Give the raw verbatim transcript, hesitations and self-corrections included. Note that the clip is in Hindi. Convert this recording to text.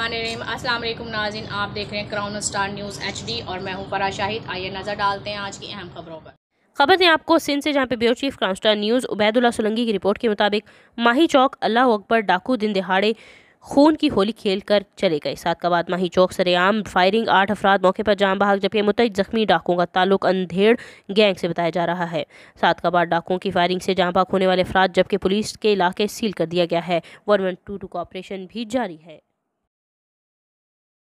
बिस्मिल्लाहिर्रहमानिर्रहीम। अस्सलाम वालेकुम नाज़रीन, आप देख रहे हैं क्राउन स्टार न्यूज़ एचडी और मैं हूं फराह शाहिद। आइए नज़र डालते हैं आज की अहम खबरों पर। खबर दें आपको सिंध से, जहां पे bureau chief crown star news Ubaidullah Solanki की रिपोर्ट के मुताबिक माही चौक अल्लाह अकबर डाकू दिन दिहाड़े खून की होली खेल कर चले गए। सात का बाद माही चौक सरेआम फायरिंग, आठ अफराद मौके पर जाम बहक, जबकि मुतअद्दिद जख्मी डाकुओं का ताल्लुक अंधेड़ गैंग से बताया जा रहा है। सात का बाद डाकुओं की फायरिंग से जाम बहक होने वाले अफराद, जबकि पुलिस के इलाके सील कर दिया गया है। वन वन टू टू का ऑपरेशन भी जारी है।